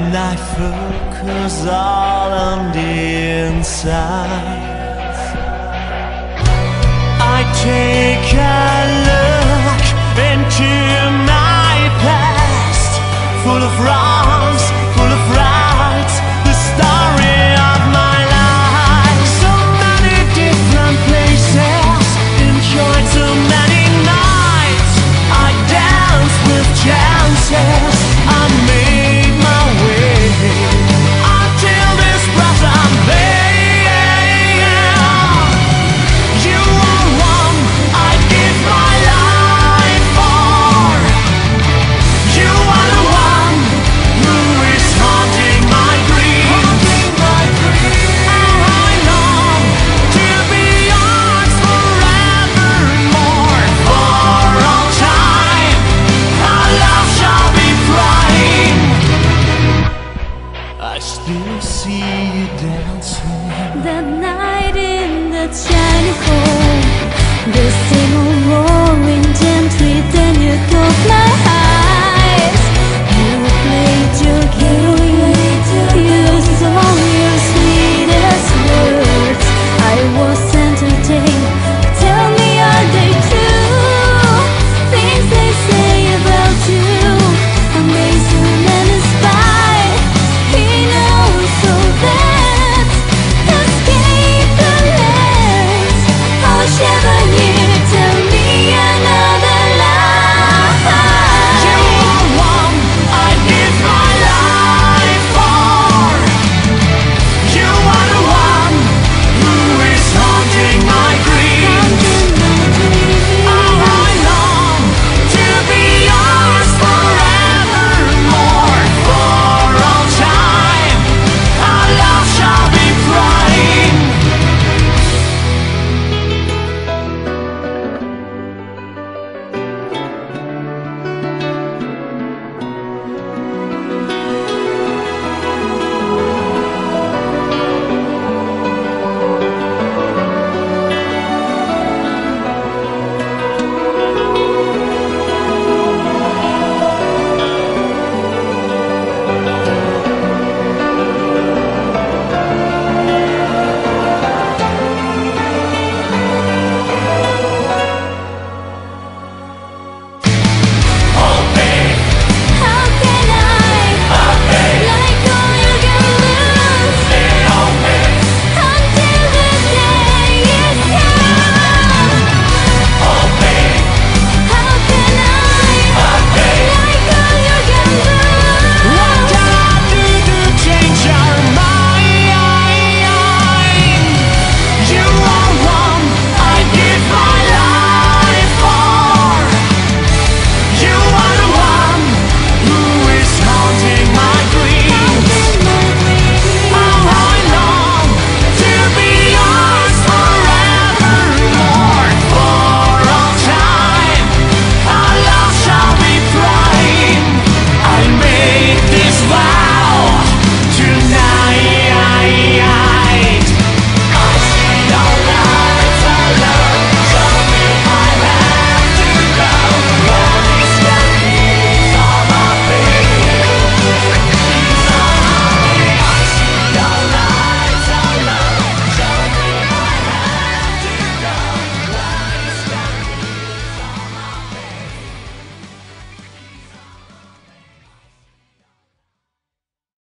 and I focus all on the inside. I take a look into my past, full of wrongs, full of rights, the story of my life. So many different places, enjoyed so many nights. I danced with chances, I made my way until this present day. You are one I'd give my life for. You are the one who is haunting my dreams. And I long to be yours forevermore. For all time, our love shall be crying. I still see you dancing that night in the Chinese